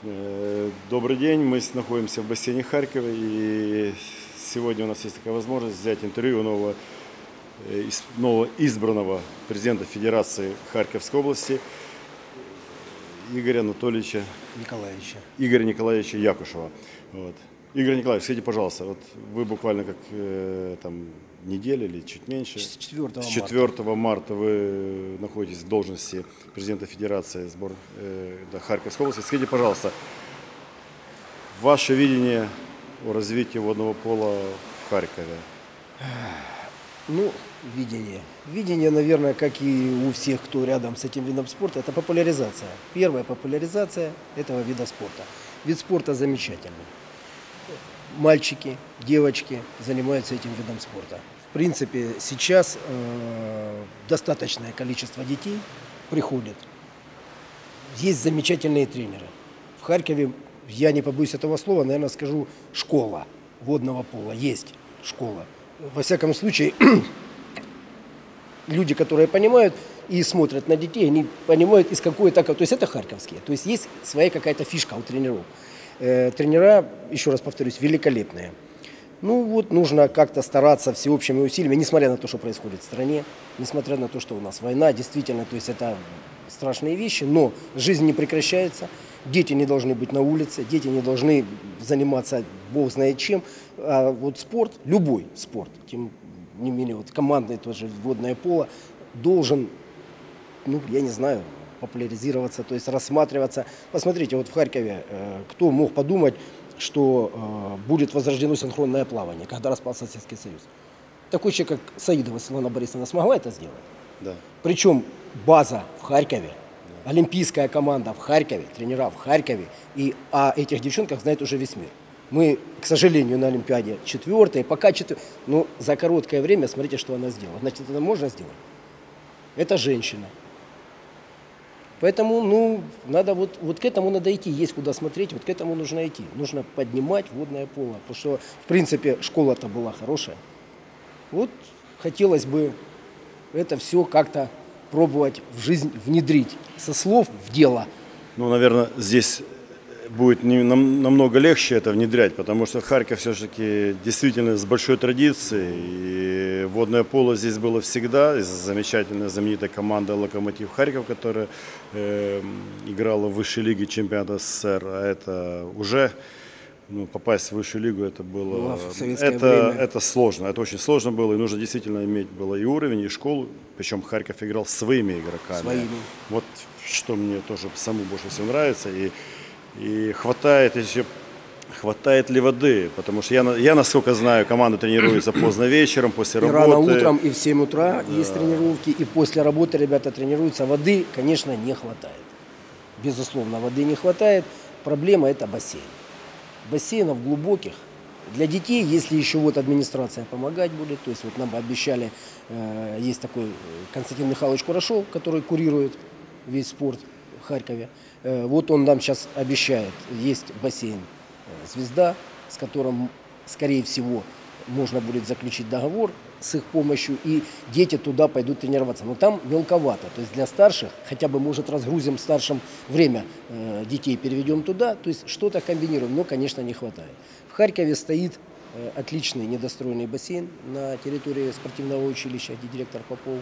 Добрый день, мы находимся в бассейне Харькова, и сегодня у нас есть такая возможность взять интервью у нового избранного президента Федерации Харьковской области Игоря Николаевича Якушева. Вот. Игорь Николаевич, скажите, пожалуйста, вот вы буквально как неделю или чуть меньше, с 4 марта вы находитесь в должности президента Федерации Харьковской области. Скажите, пожалуйста, ваше видение о развитии водного пола в Харькове? Ну, видение. Видение, наверное, как и у всех, кто рядом с этим видом спорта, это популяризация. Первая популяризация этого вида спорта. Вид спорта замечательный. Мальчики, девочки занимаются этим видом спорта. В принципе, сейчас достаточное количество детей приходит. Есть замечательные тренеры. В Харькове, я не побоюсь этого слова, наверное, скажу, школа водного пола. Есть школа. Во всяком случае, люди, которые понимают и смотрят на детей, они понимают, из какой то есть это харьковские. То есть своя какая-то фишка у тренеров. Тренера, еще раз повторюсь, великолепные. Ну вот нужно как-то стараться всеобщими усилиями, несмотря на то, что происходит в стране, несмотря на то, что у нас война, действительно, то есть это страшные вещи, но жизнь не прекращается, дети не должны быть на улице, дети не должны заниматься бог знает чем, а вот спорт, любой спорт, тем не менее вот командный тоже водное поло, должен, ну я не знаю, популяризироваться, то есть рассматриваться. Посмотрите, вот в Харькове, кто мог подумать, что будет возрождено синхронное плавание, когда распался Советский Союз. Такой человек, как Саидова Светлана Борисовна, смогла это сделать. Да. Причем база в Харькове, олимпийская команда в Харькове, тренера в Харькове, и о этих девчонках знает уже весь мир. Мы, к сожалению, на Олимпиаде 4-е, пока 4-е, но за короткое время, смотрите, что она сделала. Значит, это можно сделать. Это женщина. Поэтому, ну, надо вот к этому надо идти, есть куда смотреть, вот к этому нужно идти. Нужно поднимать водное поло, потому что, в принципе, школа-то была хорошая. Вот хотелось бы это все как-то пробовать в жизнь внедрить, со слов в дело. Ну, наверное, здесь будет намного легче это внедрять, потому что Харьков все-таки действительно с большой традицией, и водное поло здесь было всегда. Замечательная, знаменитая команда «Локомотив Харьков», которая играла в высшей лиге чемпионата СССР, а это уже попасть в высшую лигу, это было это сложно, это очень сложно было, и нужно действительно иметь было и уровень, и школу, причем Харьков играл своими игроками. Вот что мне тоже самому больше всего нравится, и хватает ли воды, потому что я насколько знаю, команда тренируется поздно вечером, после работы. Рано утром и в 7 утра есть тренировки, и после работы ребята тренируются. Воды, конечно, не хватает. Безусловно, воды не хватает. Проблема – это бассейн. Бассейнов глубоких. Для детей, если еще вот администрация помогать будет, то есть вот нам обещали, есть такой Константин Михайлович Курашов, который курирует весь спорт в Харькове. Вот он нам сейчас обещает, есть бассейн «Звезда», с которым, скорее всего, можно будет заключить договор с их помощью, и дети туда пойдут тренироваться. Но там мелковато, то есть для старших, хотя бы, может, разгрузим старшим время, детей переведем туда, то есть что-то комбинируем, но, конечно, не хватает. В Харькове стоит отличный недостроенный бассейн на территории спортивного училища, где директор Попов.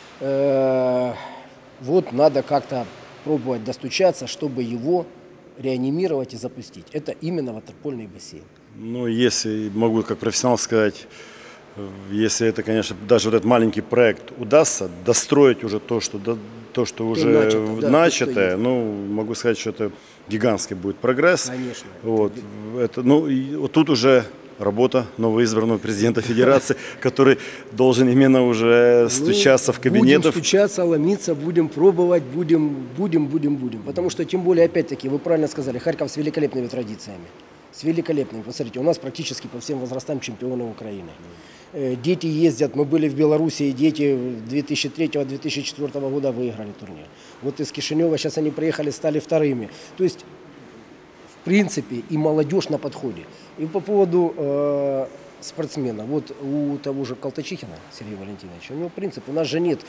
Вот надо как-то пробовать достучаться, чтобы его реанимировать и запустить. Это именно ватерпольный бассейн. Ну, если могу как профессионал сказать, если это, конечно, даже вот этот маленький проект удастся достроить уже то, что уже начатое, ну, могу сказать, что это гигантский будет прогресс. Конечно. Вот, вот тут уже работа новоизбранного президента Федерации, который должен именно уже стучаться в кабинетах. Будем стучаться, ломиться, будем пробовать, будем. Потому что, тем более, опять-таки, вы правильно сказали, Харьков с великолепными традициями. С великолепными. Посмотрите, у нас практически по всем возрастам чемпионы Украины. Дети ездят, мы были в Беларуси, и дети 2003-2004 года выиграли турнир. Вот из Кишинева сейчас они приехали, стали вторыми. То есть, в принципе, и молодежь на подходе. И по поводу спортсмена. Вот у того же Колтачихина Сергея Валентиновича, у него принцип, у нас же нет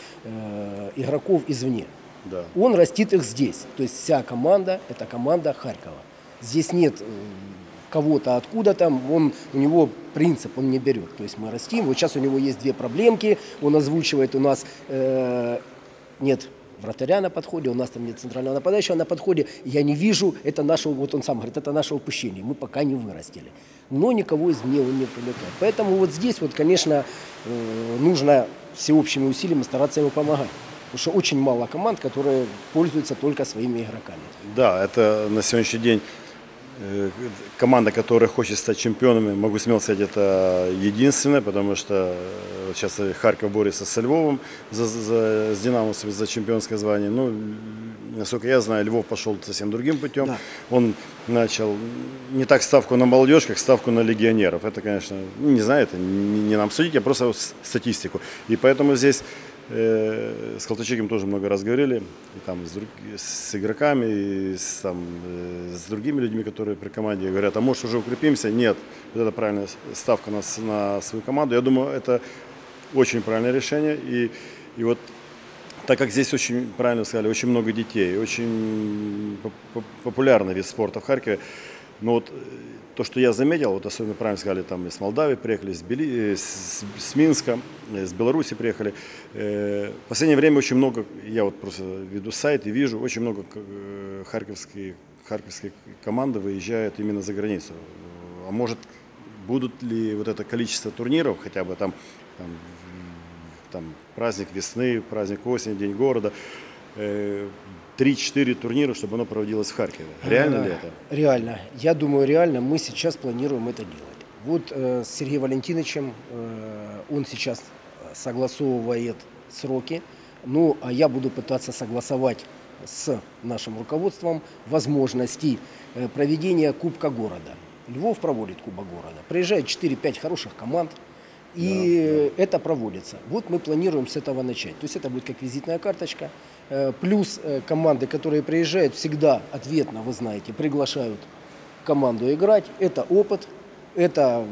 игроков извне. Да. Он растит их здесь. То есть вся команда – это команда Харькова. Здесь нет кого-то откуда-то, у него принцип, он не берет. То есть мы растим, вот сейчас у него есть две проблемки, он озвучивает у нас, нет вратаря на подходе, у нас там нет центрального нападающего на подходе, я не вижу, это наше, вот он сам говорит, это наше упущение, мы пока не вырастили. Но никого извне он не привлекает. Поэтому вот здесь вот, конечно, нужно всеобщими усилиями стараться ему помогать. Потому что очень мало команд, которые пользуются только своими игроками. Да, это на сегодняшний день команда, которая хочет стать чемпионами, могу смело сказать, это единственная, потому что сейчас Харьков борется со Львовом с Динамосом за чемпионское звание. Ну, насколько я знаю, Львов пошел совсем другим путем. Да. Он начал не так ставку на молодежь, как ставку на легионеров. Это, конечно, не знаю, это не нам судить, а просто статистику. И поэтому здесь с Колтачевым тоже много раз говорили, и там с игроками, и с другими людьми, которые при команде говорят, а может уже укрепимся? Нет, вот это правильная ставка на свою команду. Я думаю, это очень правильное решение. И вот так как здесь очень, правильно сказали, очень много детей, очень популярный вид спорта в Харькове, но вот то, что я заметил, вот особенно правильно сказали, там из Молдавии приехали, с Минска, с Беларуси приехали. В последнее время очень много, я вот просто веду сайт и вижу, очень много харьковские команды выезжают именно за границу. А может, будут ли вот это количество турниров, хотя бы там праздник весны, праздник осени, День города, 3-4 турнира, чтобы оно проводилось в Харькове. Реально ли это? Реально. Я думаю, реально мы сейчас планируем это делать. Вот с Сергеем Валентиновичем, он сейчас согласовывает сроки, ну а я буду пытаться согласовать с нашим руководством возможности проведения Кубка города. Львов проводит Кубок города. Приезжает 4-5 хороших команд. И это проводится. Вот мы планируем с этого начать. То есть это будет как визитная карточка. Плюс команды, которые приезжают, всегда ответно, вы знаете, приглашают команду играть. Это опыт, это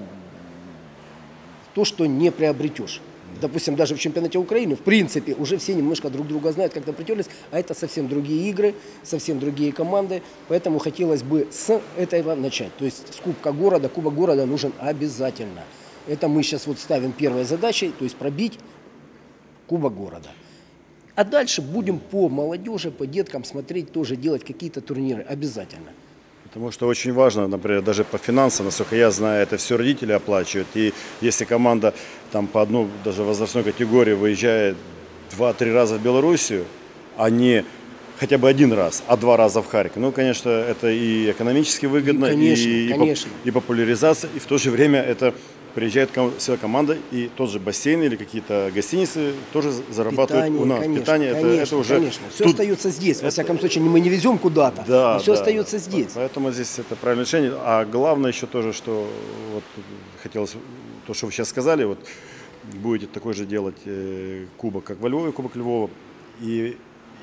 то, что не приобретешь. Допустим, даже в чемпионате Украины, в принципе, уже все немножко друг друга знают, как-то притерлись, а это совсем другие игры, совсем другие команды. Поэтому хотелось бы с этого начать. То есть с Кубка города, Кубок города нужен обязательно. Это мы сейчас вот ставим первой задачей, то есть пробить Кубок города. А дальше будем по молодежи, по деткам смотреть, тоже делать какие-то турниры обязательно. Потому что очень важно, например, даже по финансам, насколько я знаю, это все родители оплачивают. И если команда там по одной даже возрастной категории выезжает 2-3 раза в Белоруссию, а не хотя бы один раз, а 2 раза в Харьков. Ну, конечно, это и экономически выгодно, и популяризация, и в то же время это приезжает вся команда, и тот же бассейн или какие-то гостиницы тоже зарабатывают у нас. Питание, это уже... Конечно. Все остается здесь. Во всяком случае, мы не везем куда-то, да, все остается здесь. Поэтому здесь это правильное решение. А главное еще тоже, что вот хотелось, то, что вы сейчас сказали, вот будете такой же делать кубок, как во Львове, Кубок Львова. И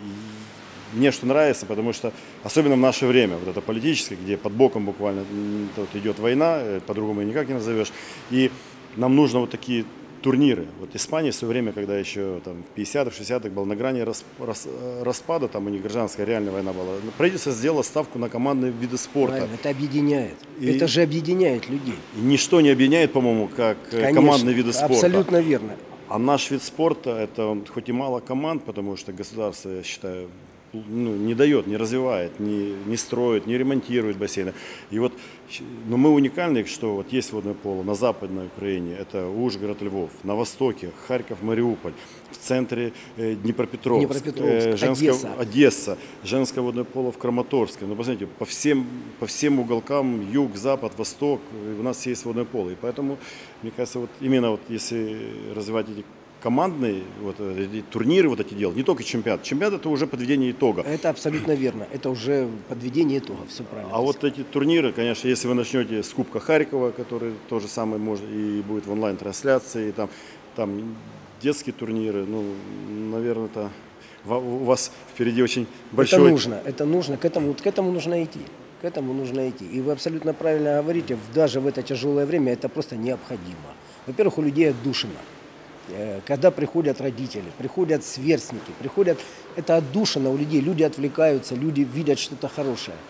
мне что нравится, потому что, особенно в наше время, вот это политическое, где под боком буквально вот идет война, по-другому никак не назовешь, и нам нужно вот такие турниры. Вот Испания в свое время, когда еще там, в 50-х, 60-х был на грани распада, там у них гражданская реальная война была, правительство сделало ставку на командные виды спорта. Правильно, это объединяет. Это же объединяет людей. И ничто не объединяет, по-моему, как командные виды спорта. Абсолютно верно. А наш вид спорта, это хоть и мало команд, потому что государство, я считаю, не дает, не развивает, не строит, не ремонтирует бассейны. И вот, но мы уникальны, что вот есть водное поло на Западной Украине, это Ужгород, Львов, на востоке Харьков, Мариуполь, в центре Днепропетровск, Одесса, женское водное поло в Краматорске. Ну, посмотрите, по всем уголкам, юг, запад, восток, у нас есть водное поло. И поэтому, мне кажется, вот именно вот если развивать эти командные вот, турниры вот эти делать, не только чемпионат. Чемпионат это уже подведение итога. Это абсолютно верно. Это уже подведение итога, все правильно. А вот эти турниры, конечно, если вы начнете с Кубка Харькова, который тоже самое может и будет в онлайн-трансляции, и там детские турниры, ну, наверное, это у вас впереди очень большой... Это нужно, к этому нужно идти. К этому нужно идти. И вы абсолютно правильно говорите, даже в это тяжелое время это просто необходимо. Во-первых, у людей отдушина. Когда приходят родители, приходят сверстники, это отдушина у людей, люди отвлекаются, люди видят что-то хорошее.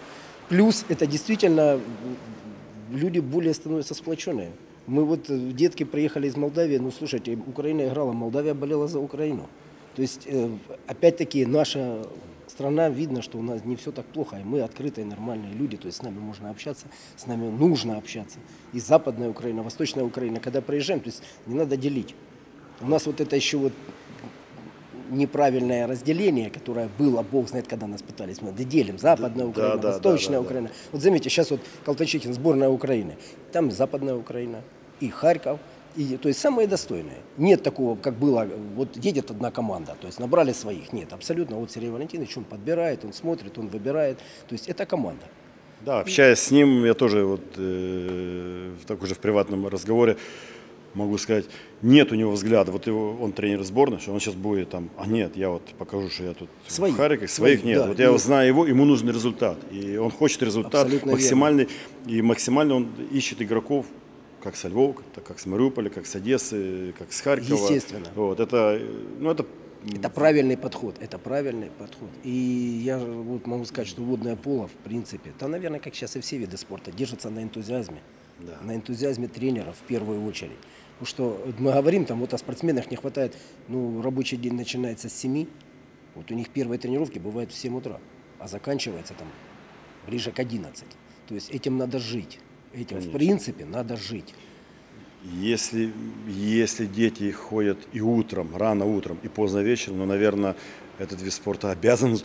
Плюс это действительно люди более становятся сплоченные. Мы вот, детки приехали из Молдавии, ну слушайте, Украина играла, Молдавия болела за Украину. То есть, опять-таки, наша страна, видно, что у нас не все так плохо, и мы открытые, нормальные люди, то есть с нами можно общаться, с нами нужно общаться. И Западная Украина, Восточная Украина, когда приезжаем, то есть не надо делить. У нас вот это еще вот неправильное разделение, которое было, Бог знает, когда нас пытались, мы делим Западная Украина, Восточная Украина. Вот заметьте, сейчас вот Калтачихин, сборная Украины, там Западная Украина и Харьков, и, то есть самые достойные. Нет такого, как было, вот едет одна команда, то есть набрали своих, нет, абсолютно. Вот Сергей Валентинович, он подбирает, он смотрит, он выбирает, то есть это команда. Да, общаясь с ним, я тоже вот так уже в приватном разговоре могу сказать, нет у него взгляда, вот он тренер сборной, что он сейчас будет там, а нет, я вот покажу, что я тут своих, в Харькове, своих нет, да, вот я знаю его, ему нужен результат, и он хочет результат абсолютно максимальный, верно. И максимально он ищет игроков, как с Львова, как с Мариуполя, как с Одессы, как с Харькова. Естественно. Вот, это правильный подход, это правильный подход. И я вот могу сказать, что водное поло, в принципе, да, наверное, как сейчас и все виды спорта, держится на энтузиазме. Да. На энтузиазме тренеров в первую очередь. Потому что мы говорим, там вот о спортсменах не хватает, ну, рабочий день начинается с 7, вот у них первые тренировки бывают в 7 утра, а заканчивается там ближе к 11. То есть этим надо жить, этим Конечно. В принципе надо жить. Если дети ходят и утром, рано утром, и поздно вечером, ну, наверное, этот вид спорта обязан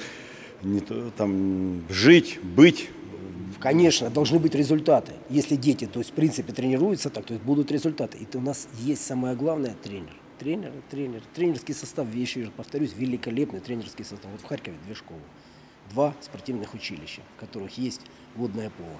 жить, быть. Конечно, должны быть результаты. Если дети, то есть, в принципе, тренируются так, то есть будут результаты. И у нас есть самое главное – тренер. Тренерский состав, я еще раз повторюсь, великолепный тренерский состав. Вот в Харькове 2 школы, 2 спортивных училища, в которых есть водное поло.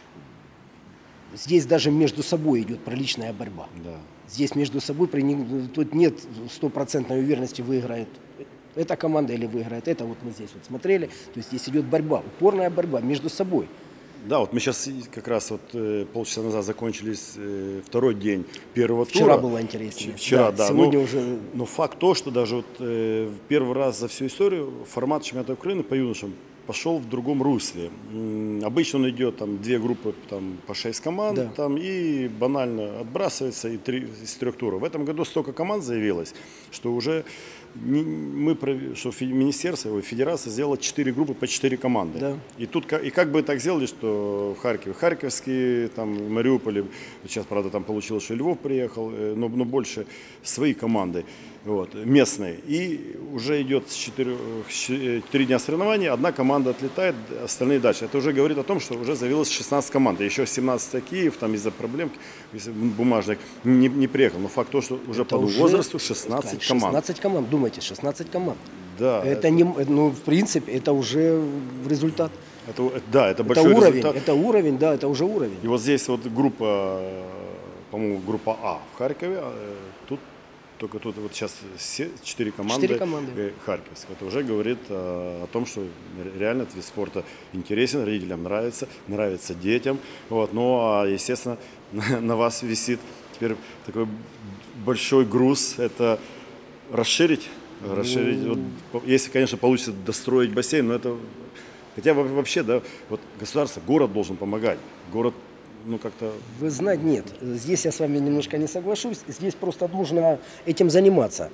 Здесь даже между собой идет приличная борьба. Да. Здесь между собой тут нет стопроцентной уверенности, выиграет эта команда или выиграет это. Вот мы здесь вот смотрели. То есть здесь идет борьба, упорная борьба между собой. Да, вот мы сейчас как раз вот полчаса назад закончились второй день первого тура. Вчера было интереснее. Вчера, да. Сегодня уже... Но факт то, что даже вот первый раз за всю историю формат чемпионата Украины по юношам пошел в другом русле. Обычно он идет там 2 группы там, по 6 команд, да. Там, и банально отбрасывается и 3 из 3 туров. В этом году столько команд заявилось, что уже министерство, федерация сделала 4 группы по 4 команды. Да. И тут и как бы так сделали, что в Харькове харьковские, там, в Мариуполе, сейчас, правда, там получилось, что Львов приехал, но больше свои команды. Вот, местные. И уже идет 3 дня соревнований, одна команда отлетает, остальные дальше. Это уже говорит о том, что уже заявилось 16 команд. Еще 17 Киев, там из-за проблем бумажных не приехал. Но факт то, что уже по возрасту 16 команд. 16 команд, думайте, 16 команд. Да. Это не, ну, в принципе, это уже результат. Это большой уровень, результат. Это уровень, да, это уже уровень. И вот здесь вот группа, по-моему, группа А в Харькове, только тут вот сейчас 4 команды харьковские. Это уже говорит о том, что реально этот вид спорта интересен, родителям нравится детям. Вот. Ну, а, естественно, на вас висит теперь такой большой груз. Это расширить. Вот, если, конечно, получится достроить бассейн, но это... Хотя вообще, да, вот государство, город должен помогать. Город как-то... Вы знаете, нет, здесь я с вами немножко не соглашусь, здесь просто нужно этим заниматься.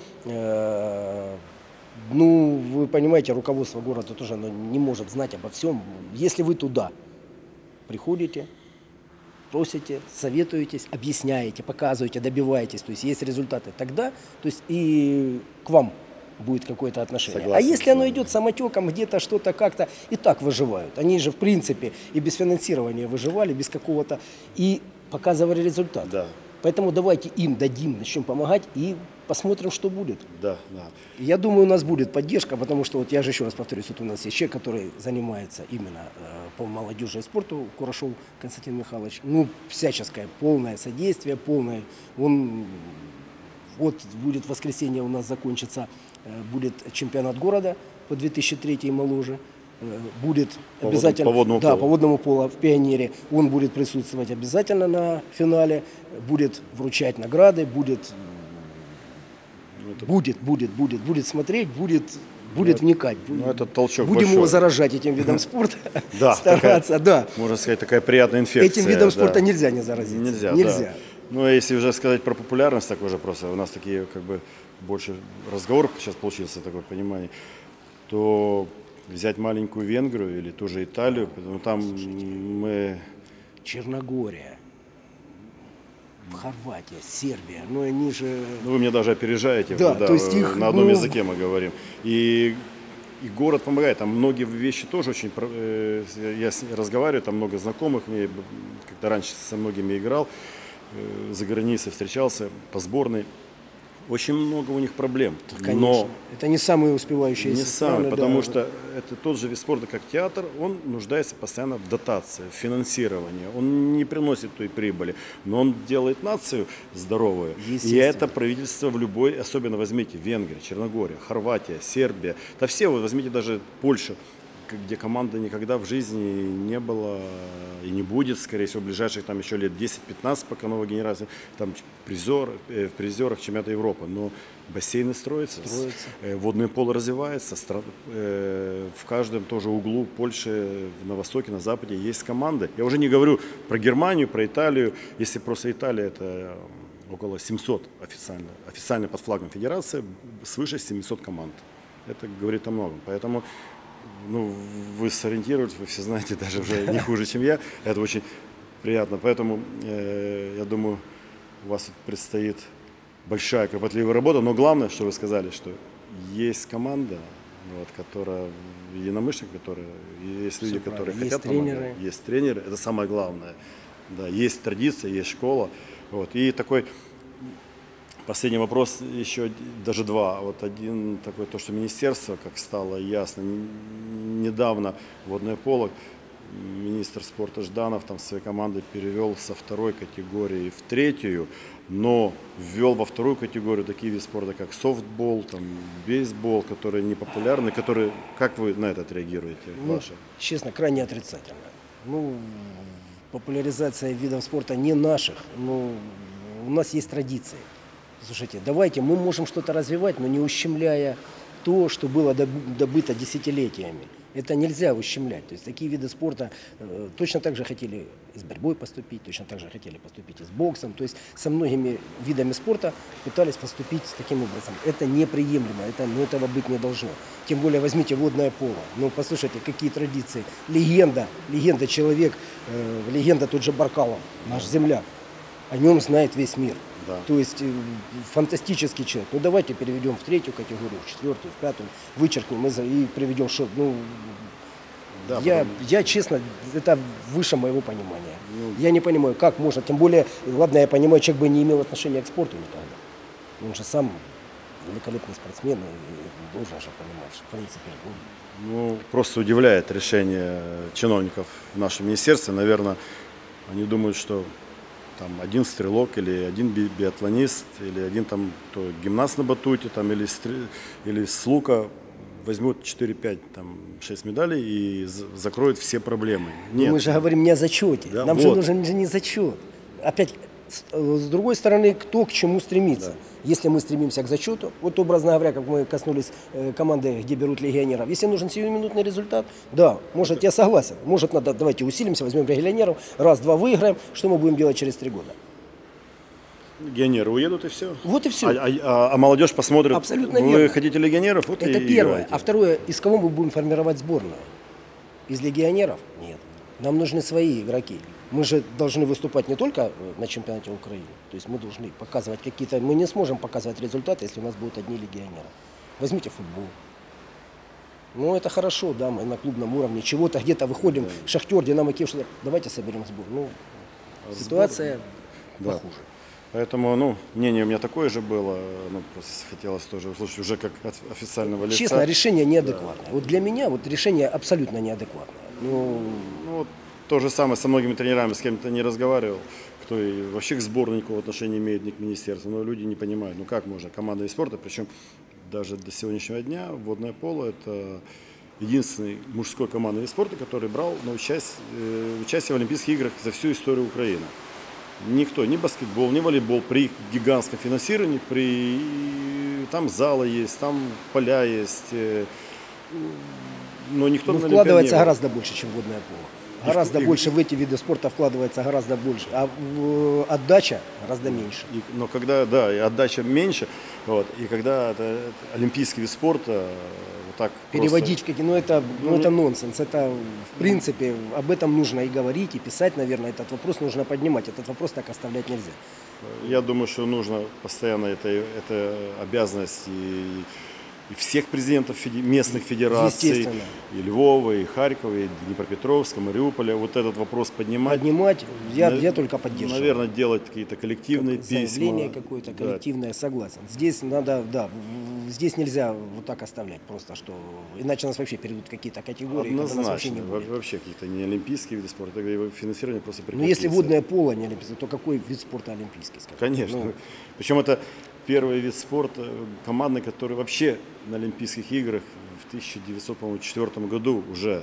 Ну, вы понимаете, руководство города тоже не может знать обо всем. Если вы туда приходите, просите, советуетесь, объясняете, показываете, добиваетесь, то есть есть результаты, тогда, то есть и к вам будет какое-то отношение. Согласен, а если оно идет самотеком, где-то что-то как-то, и так выживают. Они же, в принципе, и без финансирования выживали, без какого-то, и показывали результат. Да. Поэтому давайте им дадим, начнем помогать и посмотрим, что будет. Да, да. Я думаю, у нас будет поддержка, потому что, вот я же еще раз повторюсь, вот у нас есть человек, который занимается именно по молодежи и спорту, Курашов Константин Михайлович. Ну, всяческое, полное содействие, полное. Он, вот будет в воскресенье у нас закончится, будет чемпионат города по 2003 и моложе. Будет обязательно по водному полу в Пионере. Он будет присутствовать обязательно на финале, будет вручать награды, будет смотреть, будет будет вникать. Ну, это толчок Будем большой. его заражать этим видом спорта, Да, стараться, да. Можно сказать, такая приятная инфекция. Этим видом да. спорта нельзя не заразиться. Нельзя, Нельзя. да. Ну, а если уже сказать про популярность такой же просто, у нас такие как бы больше разговор сейчас получился, такое понимание, то взять маленькую Венгрию или ту же Италию, ну, там мы... Черногория, Хорватия, Сербия, ну они же... Ну, вы меня даже опережаете, Да, то есть их, на одном ну, языке мы говорим. И город помогает, там многие вещи тоже очень... Я разговариваю, там много знакомых, мне как-то раньше со многими играл, за границей встречался по сборной. Очень много у них проблем. Конечно. Но Это не самые успевающие не страны, самый, да. потому что это тот же вид спорта, как театр, он нуждается постоянно в дотации, в финансировании. Он не приносит той прибыли, но он делает нацию здоровую. И Естественно. это правительство в любой, особенно возьмите Венгрия, Черногория, Хорватия, Сербия, да все, вы возьмите даже Польшу, где команда никогда в жизни не было и не будет, скорее всего, в ближайших там еще лет 10-15, пока новая генерация, там в призерах чемпионата Европы. Но бассейны строятся. Водное поло развивается, в каждом тоже углу Польши, на востоке, на западе есть команды. Я уже не говорю про Германию, про Италию, если просто Италия, это около 700 официально под флагом федерации, свыше 700 команд. Это говорит о многом, поэтому... Ну, вы сориентируетесь, вы все знаете, даже уже не хуже, чем я. Это очень приятно. Поэтому, я думаю, у вас предстоит большая, кропотливая работа. Но главное, что вы сказали, что есть команда, вот, которая, единомышленники, которые, есть люди, которые хотят помогать. Есть тренеры. Это самое главное. Да, есть традиция, есть школа. Вот. И такой... Последний вопрос, еще даже два. Вот один такой, то, что министерство, как стало ясно, недавно водное поло, министр спорта Жданов там своей командой перевел со второй категории в третью, но ввел во вторую категорию такие виды спорта, как софтбол, там, бейсбол, которые не популярны, которые, как вы на это отреагируете? Ну, честно, крайне отрицательно. Ну, популяризация видов спорта не наших, но у нас есть традиции. Слушайте, давайте, мы можем что-то развивать, но не ущемляя то, что было добыто десятилетиями. Это нельзя ущемлять. То есть такие виды спорта точно так же хотели и с борьбой поступить, точно так же хотели поступить и с боксом. То есть со многими видами спорта пытались поступить таким образом. Это неприемлемо, этого быть не должно. Тем более возьмите водное поло. Ну, послушайте, какие традиции. Легенда человек, легенда тот же Баркалов, наш земляк. О нем знает весь мир. Да. То есть фантастический человек. Ну давайте переведем в третью категорию, в четвертую, в пятую, вычеркнем и приведем что. Ну, да, я честно, это выше моего понимания. Я не понимаю, как можно. Тем более, ладно, я понимаю, человек бы не имел отношения к спорту никогда. Он же сам великолепный спортсмен и должен же понимать, что в принципе. Ну, просто удивляет решение чиновников в нашем министерстве. Наверное, они думают, что там один стрелок или один биатлонист, или один там кто, гимнаст на батуте, там, или с лука возьмут 4-5, там, 6 медалей и закроют все проблемы. Нет. Мы же говорим не о зачете. Да, нам вот. же нужен не зачет. Опять, с другой стороны, кто к чему стремится. Да. Если мы стремимся к зачету, вот образно говоря, как мы коснулись команды, где берут легионеров, если нужен сиюминутный результат, да, может, я согласен, может, надо, давайте усилимся, возьмем легионеров, раз-два выиграем, что мы будем делать через 3 года? Легионеры уедут и все. Вот и все. А молодежь посмотрит, абсолютно вы верно. хотите легионеров, вот это и первое. играйте. А второе, из кого мы будем формировать сборную? Из легионеров? Нет. Нам нужны свои игроки. Мы же должны выступать не только на чемпионате Украины. То есть мы должны показывать какие-то... Мы не сможем показывать результаты, если у нас будут одни легионеры. Возьмите футбол. Ну, это хорошо, да, мы на клубном уровне чего-то где-то выходим. Да. Шахтер, Динамо Киев, что-то. Давайте соберем сбор. Ну, ситуация похуже. Поэтому, ну, мнение у меня такое же было. Ну, просто хотелось тоже услышать уже как от официального лица. Честно, решение неадекватное. Да. Вот для меня вот решение абсолютно неадекватное. Ну вот то же самое со многими тренерами, с кем-то не разговаривал, кто и вообще к сборной никакого отношения не имеет, ни к министерству. Но люди не понимают, ну как можно, команда из спорта, причем даже до сегодняшнего дня водное поло – это единственный мужской командный вид спорта, который брал участие в Олимпийских играх за всю историю Украины. Никто, ни баскетбол, ни волейбол при гигантском финансировании, при там залы есть, там поля есть. Но никто Но на Олимпиаде вкладывается не был. гораздо больше, чем водное поло. Гораздо больше в эти виды спорта вкладывается гораздо больше, а отдача гораздо меньше. Но когда, да, и отдача меньше, вот, и когда это олимпийский вид спорта, вот так Переводить в какие, это Ну, нонсенс. Это, в принципе, об этом нужно и говорить, и писать, наверное, этот вопрос нужно поднимать. Этот вопрос так оставлять нельзя. Я думаю, что нужно постоянно, это обязанность и всех президентов местных федераций, Естественно. и Львова, и Харькова, и Днепропетровска, Мариуполя, вот этот вопрос поднимать. Поднимать я только поддерживаю. Наверное, делать какие-то коллективные письма. Заявление какое-то Да. коллективное, согласен. Здесь надо, да, здесь нельзя вот так оставлять просто, что иначе нас вообще перейдут в какие-то категории, когда нас вообще не Однозначно. будет. Вообще какие-то не олимпийские виды спорта, его финансирование просто Но прекратится. если водное поло не олимпийское, то какой вид спорта олимпийский? Скажем? Конечно. Ну, Причем это первый вид спорта командный, который вообще на Олимпийских играх в 1904 году уже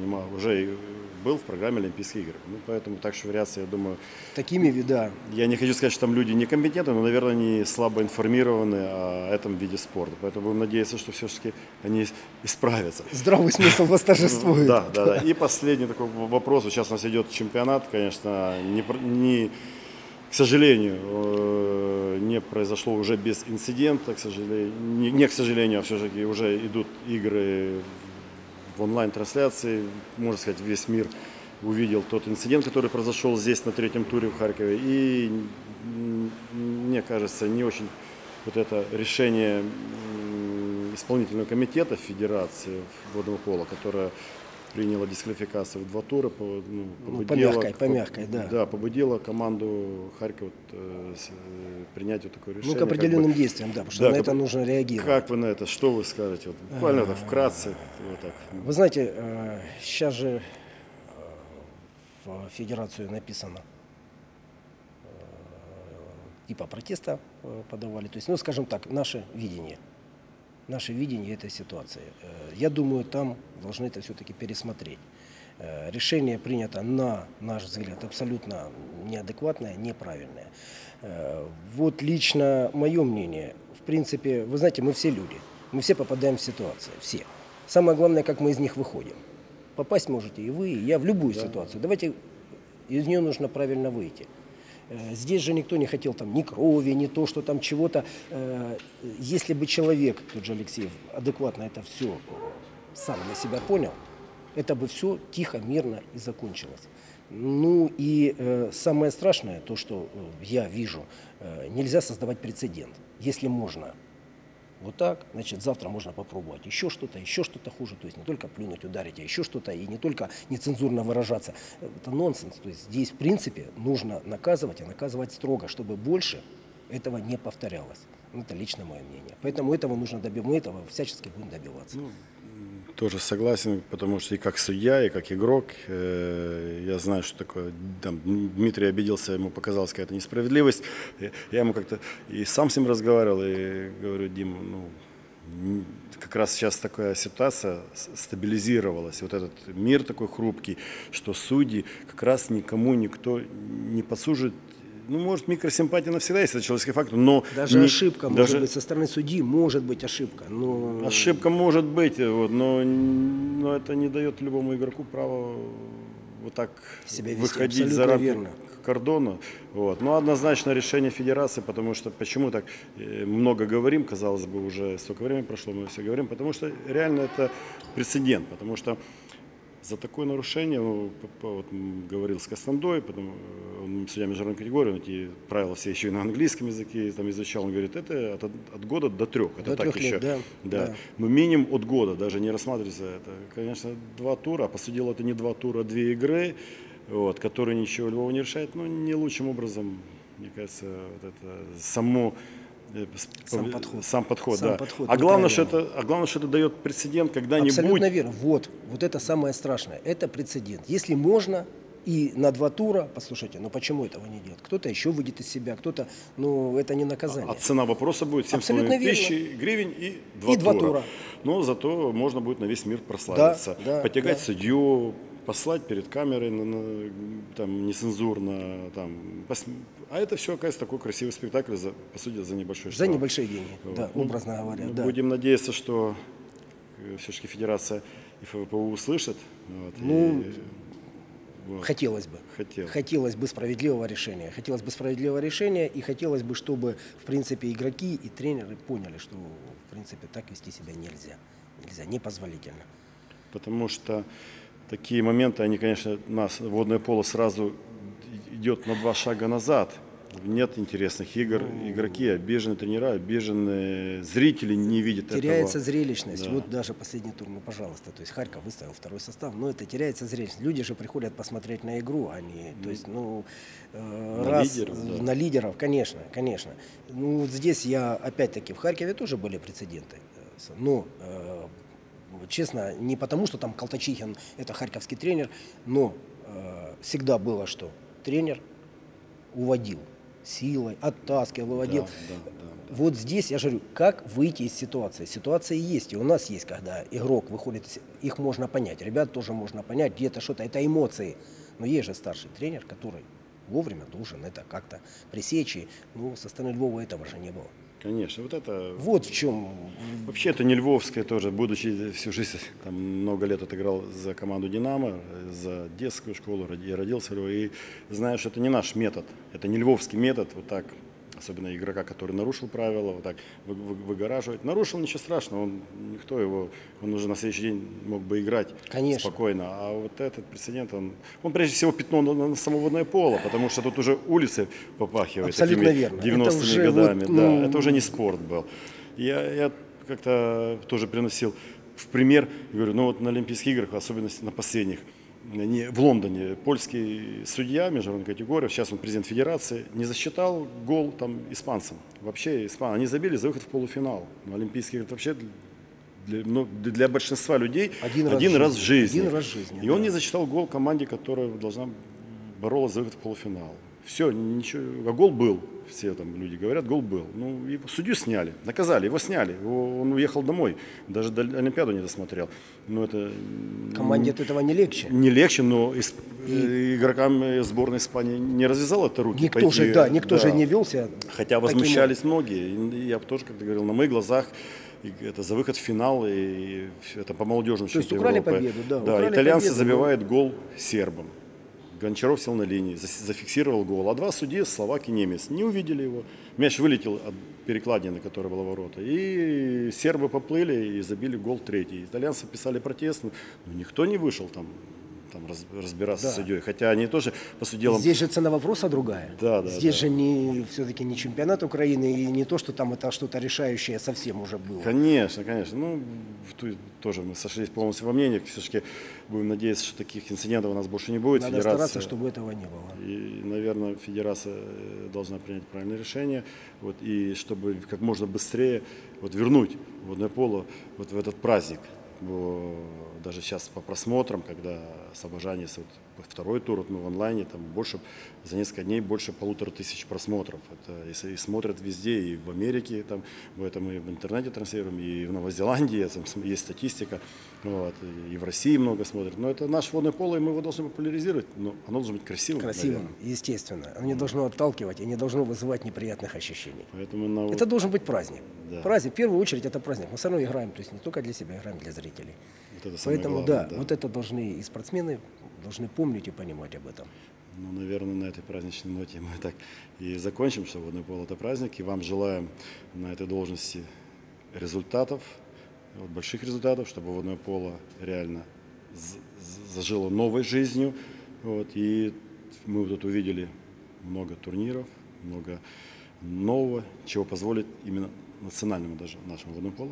был в программе Олимпийских игр. Ну, поэтому так швыряться, я думаю, такими вида. я не хочу сказать, что там люди некомпетентны, но, наверное, они слабо информированы о этом виде спорта. Поэтому будем надеяться, что все-таки они исправятся. Здравый смысл восторжествует. Да. И последний такой вопрос. Вот сейчас у нас идет чемпионат, конечно, к сожалению, не произошло уже без инцидента, к сожалению, не к сожалению, а все-таки уже идут игры в онлайн-трансляции. Можно сказать, весь мир увидел тот инцидент, который произошел здесь на третьем туре в Харькове. И мне кажется, не очень вот это решение исполнительного комитета Федерации водного пола, которое приняло дисквалификацию в 2 тура, по мягкой, да. Да, побудило команду Харькова принять вот такое решение. Ну, к определенным действиям, да, потому что на это нужно реагировать. Как вы на это, что вы скажете? Вот, буквально так, вкратце. Вот так. Вы знаете, сейчас же в Федерацию написано, типа протеста подавали, то есть, ну, скажем так, наше видение этой ситуации. Я думаю, там должны это все-таки пересмотреть. Решение принято, на наш взгляд, абсолютно неадекватное, неправильное. Вот лично мое мнение, в принципе, вы знаете, мы все люди, мы все попадаем в ситуации, все. Самое главное, как мы из них выходим. Попасть можете и вы, и я в любую ситуацию. Давайте, из нее нужно правильно выйти. Здесь же никто не хотел там ни крови, ни то, что там чего-то. Если бы человек, тот же Алексеев, адекватно это все сам для себя понял, это бы все тихо, мирно и закончилось. Ну и самое страшное, то, что я вижу, нельзя создавать прецедент. Если можно вот так, значит, завтра можно попробовать еще что-то хуже. То есть не только плюнуть, ударить, а еще что-то, и не только нецензурно выражаться. Это нонсенс. То есть здесь, в принципе, нужно наказывать, и наказывать строго, чтобы больше этого не повторялось. Это лично мое мнение. Поэтому этого нужно добиваться, мы этого всячески будем добиваться. Тоже согласен, потому что и как судья, и как игрок, я знаю, что такое, там, Дмитрий обиделся, ему показалась какая-то несправедливость. Я ему как-то и сам с ним разговаривал, и говорю: Дим, как раз сейчас такая ситуация стабилизировалась, вот этот мир такой хрупкий, что судьи как раз никому никто не подсужит. Ну, может, микросимпатия навсегда есть, это человеческий фактор, но... Даже ошибка может быть со стороны судьи, может быть ошибка. Но... Ошибка может быть, вот, но это не дает любому игроку права вот так себя вести, выходить за рамки кордона. Вот. Но однозначно решение федерации, потому что почему так много говорим, казалось бы, уже столько времени прошло, мы все говорим, потому что реально это прецедент, потому что за такое нарушение, вот, говорил с Костандой, потом он судья международной категории, он эти правила все еще и на английском языке там изучал, он говорит, это от года до 3. Это до так 3 еще. лет, да. Но минимум от года, даже не рассматривается это. Конечно, 2 тура, а по сути дела это не 2 тура, а 2 игры, вот, которые ничего Львова не решает, но не лучшим образом, мне кажется, вот это сам подход, да. А главное, что это дает прецедент когда-нибудь. Абсолютно верно. Вот это самое страшное. Это прецедент. Если можно и на 2 тура, послушайте, но почему этого не делать? Кто-то еще выйдет из себя, кто-то, это не наказание. А цена вопроса будет 7,5 тысяч гривен и 2 тура. Но зато можно будет на весь мир прославиться. Потягать судью, послать перед камерой там, нецензурно. Там, а это все, оказывается, такой красивый спектакль, по сути, за небольшой штраф. За небольшие деньги, Вот. да, образно говоря. Да. Будем надеяться, что все-таки Федерация и ФВПУ услышит. Вот, Ну, вот. Хотелось бы. Хотелось бы справедливого решения. Хотелось бы справедливого решения, и хотелось бы, чтобы, в принципе, игроки и тренеры поняли, что, в принципе, так вести себя нельзя. Нельзя, непозволительно. Потому что такие моменты, они, конечно, водное поло сразу идет на 2 шага назад. Нет интересных игр, игроки обижены, тренера обижены, зрители не видят теряется этого. зрелищность. Да. Вот даже последний тур, ну, пожалуйста, то есть Харьков выставил второй состав, но это теряется зрелищность. Люди же приходят посмотреть на игру, а не, то есть, ну, лидеров, да. на лидеров, конечно, конечно. Ну, вот здесь я, опять-таки, в Харькове тоже были прецеденты, но, честно, не потому, что там Колтачихин это харьковский тренер, но всегда было, что тренер уводил силой, оттаскивал, выводил. Да. Вот здесь я же говорю, как выйти из ситуации. Ситуация есть, и у нас есть, когда игрок выходит, их можно понять, ребят тоже можно понять, где-то что-то, это эмоции. Но есть же старший тренер, который вовремя должен это как-то пресечь, и, ну, со стороны Львова этого же не было. Конечно, вот это... Вот в чем... Вообще это не львовское тоже, будучи всю жизнь, там, много лет отыграл за команду «Динамо», за детскую школу, я родился в Львове, и знаю, что это не наш метод, это не львовский метод, вот так, особенно игрока, который нарушил правила, вот так выгораживать. Нарушил, ничего страшного, никто его, он уже на следующий день мог бы играть. Конечно. Спокойно. А вот этот прецедент, он прежде всего пятно на само водное поло, потому что тут уже улицы попахивают Абсолютно такими верно. 90-ми годами. Вот, Да, это уже не спорт был. Я как-то тоже приносил в пример, говорю, ну вот на Олимпийских играх, в особенности на последних, в Лондоне польский судья международной категории, сейчас он президент федерации, не засчитал гол там испанцам. Вообще они забили за выход в полуфинал. На Олимпийских играх вообще для большинства людей один раз в жизни. Один раз в жизни. И он не засчитал гол команде, которая должна боролась за выход в полуфинал. Все, ничего, а гол был. Все там люди говорят, гол был. Ну, его судью сняли, наказали, его сняли. Он уехал домой, даже до Олимпиаду не досмотрел. Но это... Команде от этого не легче. Не легче, но игрокам сборной Испании не развязал это руки. Никто же не велся. Хотя возмущались многие. И я тоже, как ты говорил, на моих глазах это за выход в финал, и это по молодежному чемпионату. То есть украли победу, да. Да, итальянцы забивают гол сербам. Гончаров сел на линии, зафиксировал гол. А 2 судьи, словак и немец, не увидели его. Мяч вылетел от перекладины, которая была ворота. И сербы поплыли и забили гол 3-й. Итальянцы писали протест, но никто не вышел там разбираться с судьей. Хотя они тоже по суделам... Здесь же цена вопроса другая. Здесь же все-таки не чемпионат Украины, и не то, что там это что-то решающее совсем уже было. Конечно. Ну, тут тоже мы сошлись полностью во мнениях. Все-таки будем надеяться, что таких инцидентов у нас больше не будет. Надо стараться, чтобы этого не было. И, наверное, Федерация должна принять правильное решение. Вот, и чтобы как можно быстрее вернуть водное поло в этот праздник. Даже сейчас по просмотрам, когда Слобожане, второй тур, мы в онлайне, там больше, за несколько дней больше 1500 просмотров. Это и смотрят везде, и в Америке, там, это мы в интернете транслируем, и в Новой Зеландии, там есть статистика, вот, и в России много смотрят. Но это наше водное поло, и мы его должны популяризировать, но оно должно быть красивым. Красивым, естественно. Оно не должно отталкивать и не должно вызывать неприятных ощущений. Поэтому это должен быть праздник. Да. Праздник, в первую очередь, это праздник. Мы все равно играем, то есть не только для себя, играем для зрителей. Вот это Поэтому, главное, вот это должны и спортсмены должны помнить и понимать об этом. Ну, наверное, на этой праздничной ноте мы так и закончим, что водное поло – это праздник. И вам желаем на этой должности результатов, больших результатов, чтобы водное поло реально зажило новой жизнью. И мы тут увидели много турниров, много нового, чего позволит именно национальному даже нашему водному полу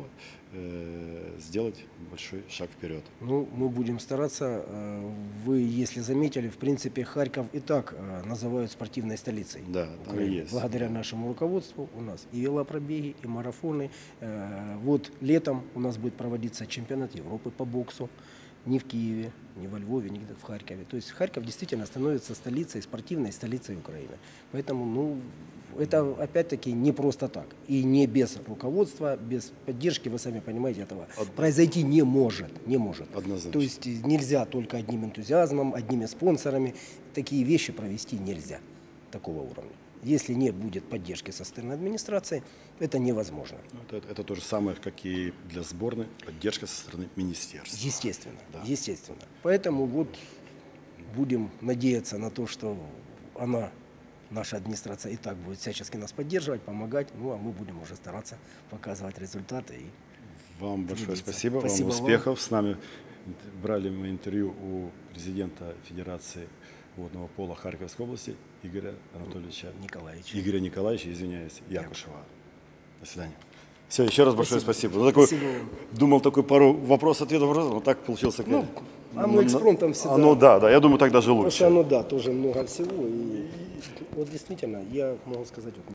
сделать большой шаг вперед. Ну, мы будем стараться. Вы, если заметили, в принципе, Харьков и так называют спортивной столицей. Да, там и есть. Благодаря нашему руководству у нас и велопробеги, и марафоны. Вот летом у нас будет проводиться чемпионат Европы по боксу. ни в Киеве, ни во Львове, ни в Харькове. То есть Харьков действительно становится столицей, спортивной столицей Украины. Поэтому, ну, это опять-таки не просто так. И не без руководства, без поддержки, вы сами понимаете, этого произойти не может. Не может. Однозначно. То есть нельзя только одним энтузиазмом, одними спонсорами. Такие вещи провести нельзя такого уровня. Если не будет поддержки со стороны администрации, это невозможно. Это то же самое, как и для сборной, поддержка со стороны министерства. Естественно, Да. естественно. Поэтому вот будем надеяться на то, что наша администрация и так будет всячески нас поддерживать, помогать, ну а мы будем уже стараться показывать результаты. И Вам большое трудиться. спасибо, Спасибо вам вам. успехов. С нами брали мы интервью у президента Федерации водного пола Харьковской области Игоря Анатольевича Николаевича. Игоря Николаевича, извиняюсь, Якушева. До свидания. Все, еще раз большое спасибо. Ну, такой, Спасибо вам. думал, такой пару вопросов-ответов, но так получился. Ну, оно экспромтом всегда. Оно, да, я думаю, так даже Потому лучше. что оно, да, тоже много всего. И вот действительно, я могу сказать, вот,